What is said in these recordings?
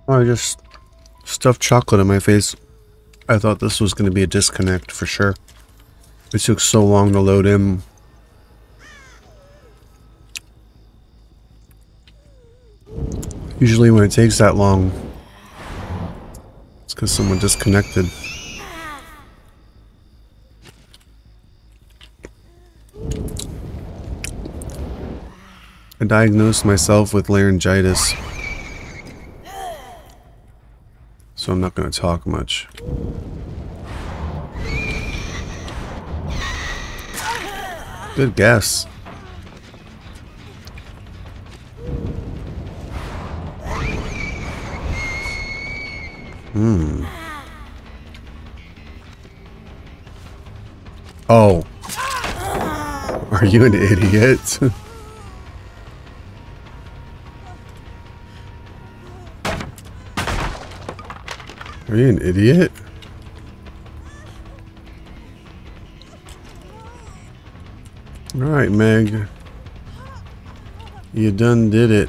Oh, I just stuffed chocolate in my face. I thought this was going to be a disconnect for sure. It took so long to load in. Usually when it takes that long, it's because someone disconnected. I diagnosed myself with laryngitis, so I'm not going to talk much. Good guess. Oh. Are you an idiot? Are you an idiot? Alright, Meg. You done did it.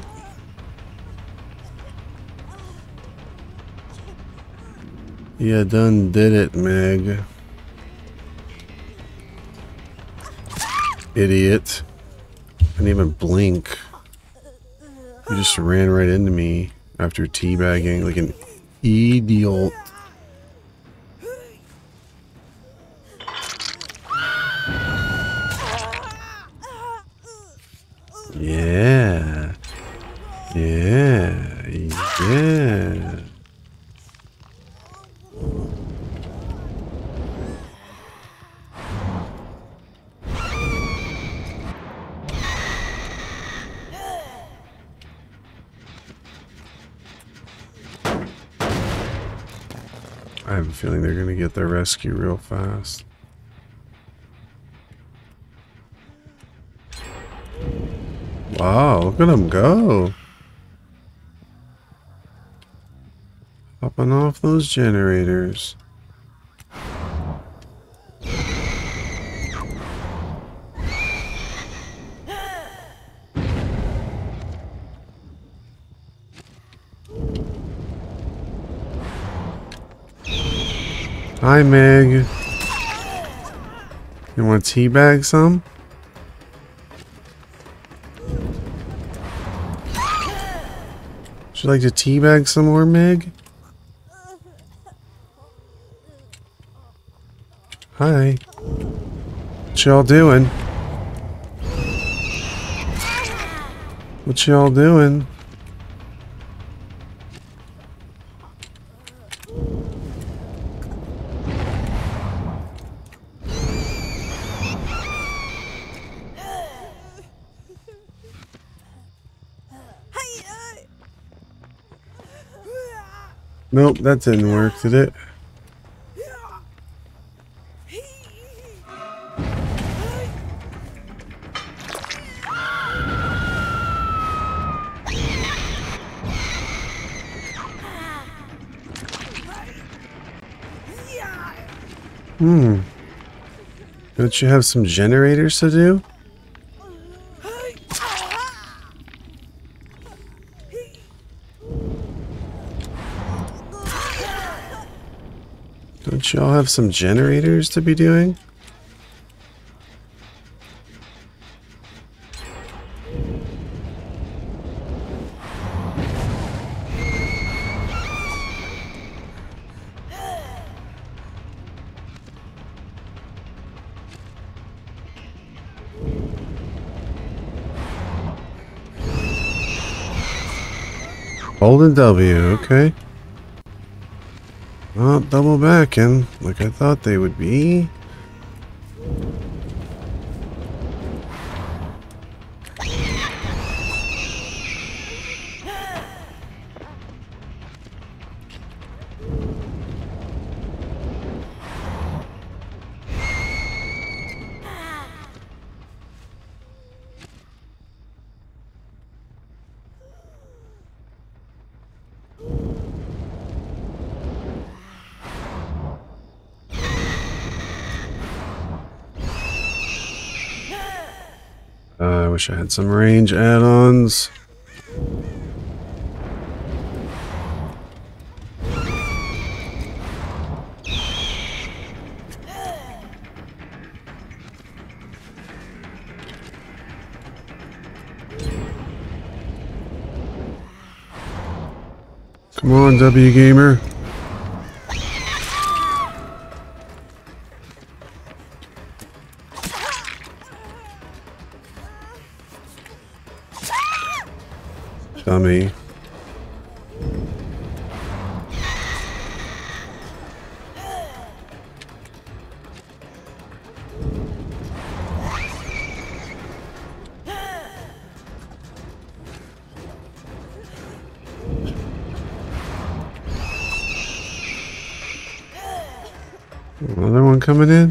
You done did it, Meg. Idiot. I didn't even blink. You just ran right into me after teabagging like an idiot. Yeah. Yeah. Yeah. I have a feeling they're going to get their rescue real fast. Wow, look at them go. Popping off those generators. Hi, Meg. You want to teabag some? Would you like to teabag some more, Meg? Hi. What y'all doing? What y'all doing? Nope, that didn't work, did it? Don't you have some generators to do? Don't y'all have some generators to be doing? Hold and W, okay. Not double backing like I thought they would be. I wish I had some range add-ons. Come on, W Gamer. Dummy. Another one coming in?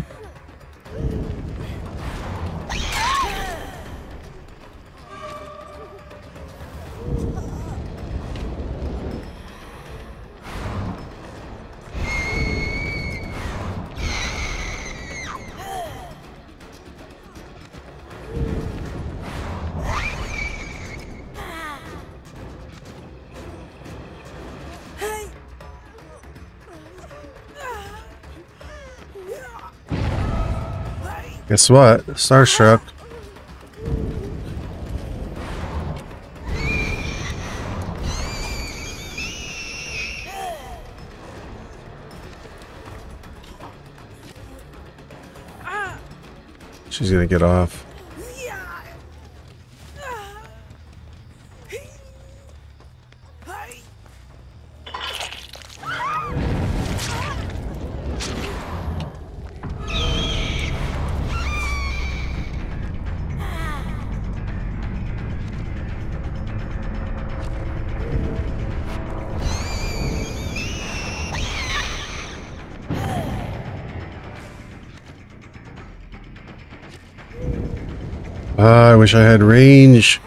Guess what? Starstruck. She's gonna get off. I wish I had range.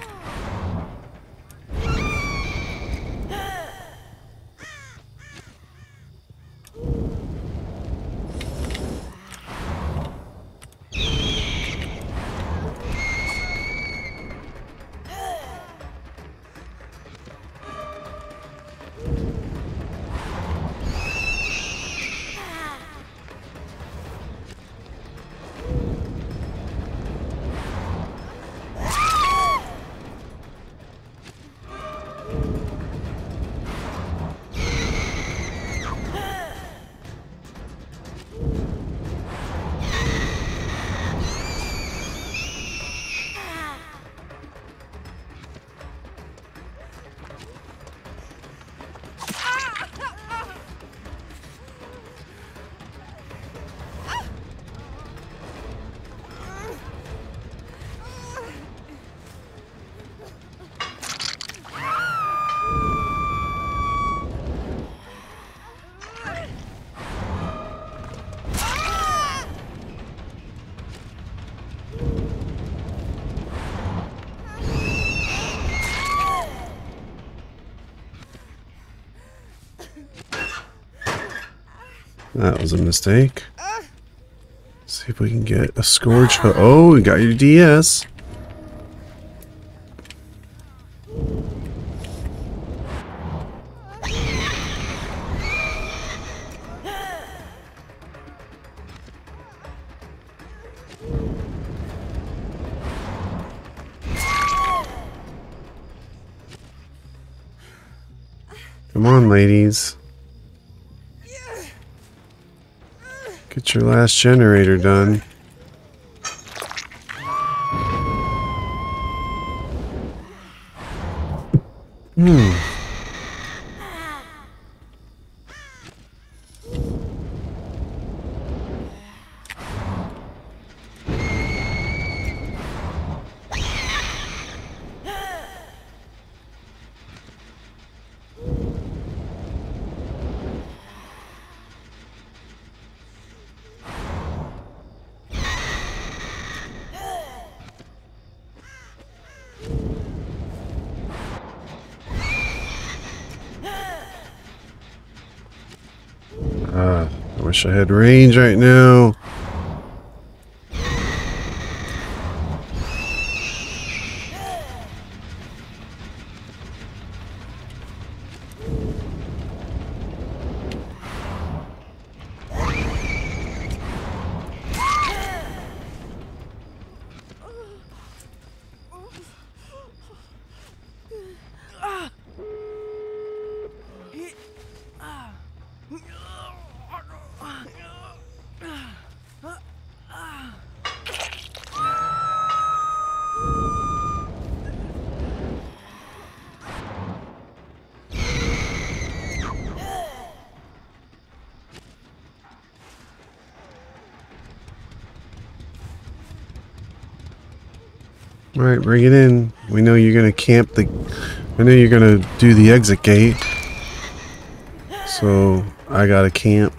That was a mistake. See if we can get a Scourge hook. Oh, we got your DS. Come on, ladies. Get your last generator done. I wish I had range right now. Alright, bring it in. We know you're gonna camp the... I know you're gonna do the exit gate. So, I gotta camp.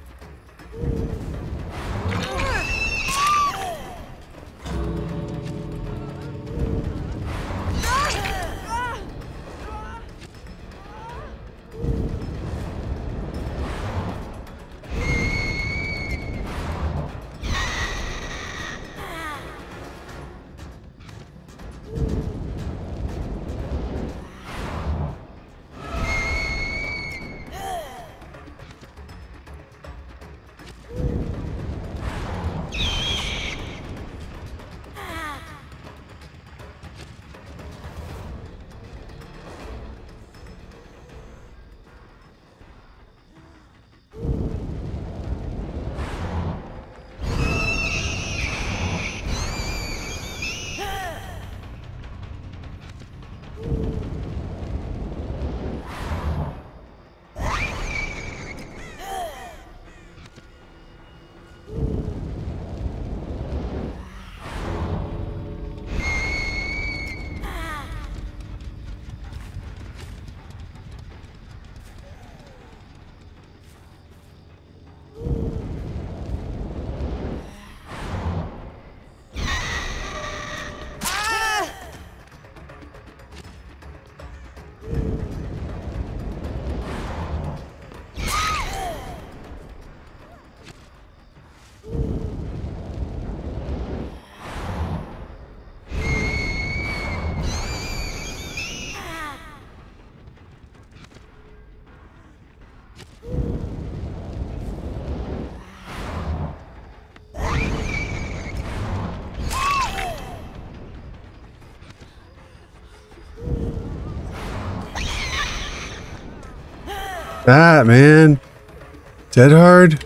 That, man. Dead hard?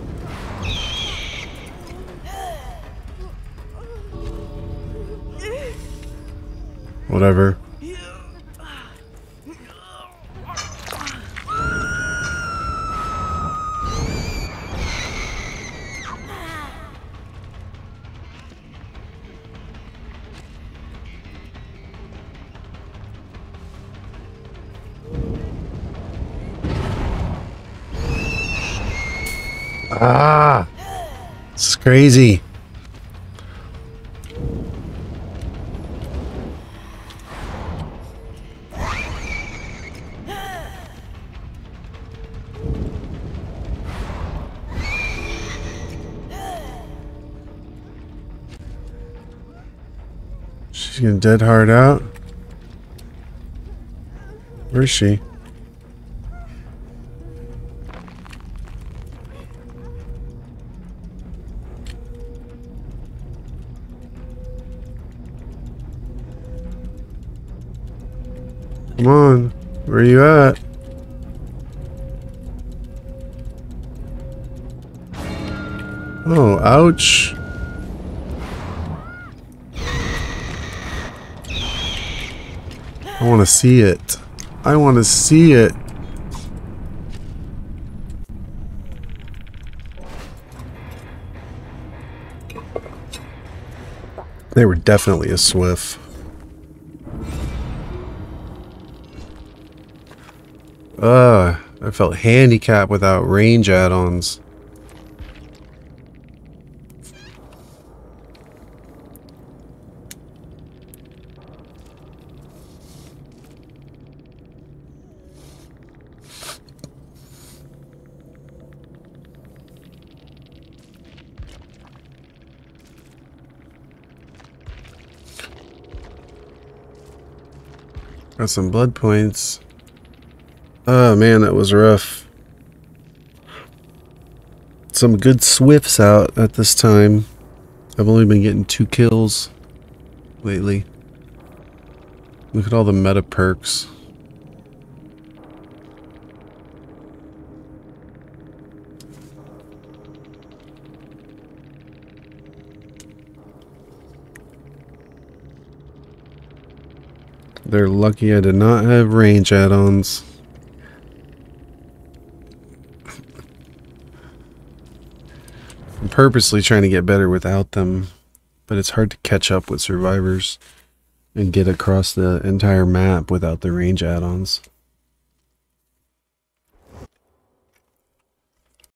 Whatever. Ah, this is crazy. She's getting dead hard out. Where is she? Come on, where are you at? Oh, ouch. I want to see it. I want to see it. They were definitely a swift. I felt handicapped without range add-ons. Got some blood points. Oh man, that was rough. Some good swifts out at this time. I've only been getting 2 kills lately. Look at all the meta perks. They're lucky I did not have range add-ons. I'm purposely trying to get better without them, but it's hard to catch up with survivors. and get across the entire map without the range add-ons.